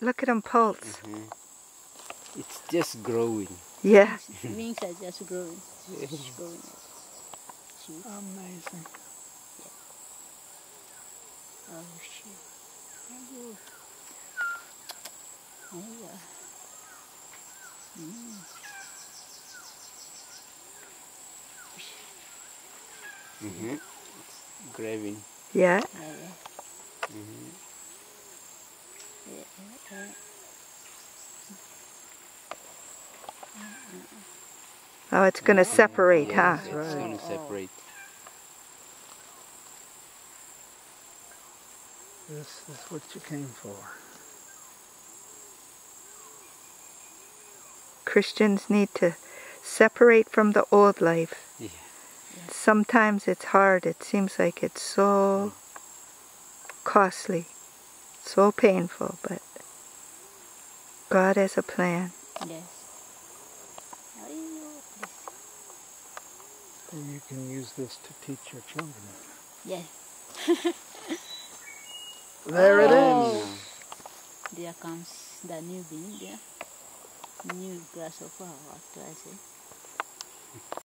look at him pulse. It's just growing. Yeah. Wings are just growing. Just growing. Amazing. Oh shit. Oh, yeah. It's growing. Yeah. Oh, it's going to separate, huh? It's going to separate. This is what you came for. Christians need to separate from the old life. Yeah. Sometimes it's hard. It seems like it's so costly, so painful, but God has a plan. Yes. And you can use this to teach your children. Yes. There it is. There comes the new bean, yeah. New grasshopper, what do I say?